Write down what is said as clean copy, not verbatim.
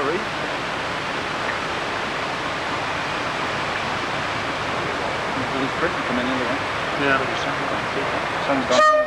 breathe. It's pretty coming in the way. Yeah. Sun's gone.